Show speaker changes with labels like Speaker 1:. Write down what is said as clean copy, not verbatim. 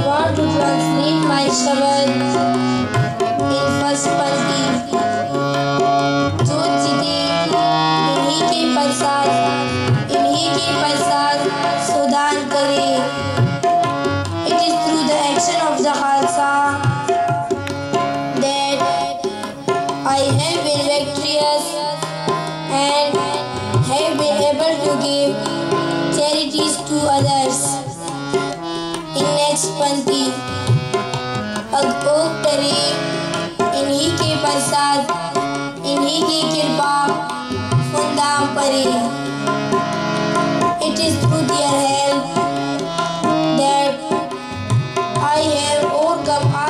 Speaker 1: want to translate my Shabad in first पंक्ति। जो जीते इन्हीं के प्रसाद सुदान करे। It is through the action of the Khalsa that I have been victorious and have been able to give charities to others. In next पंक्ति अगोग करे इन्हीं के प्रसाद इन्हीं की कृपा फुंदाम परे। It is through their help that I have overcome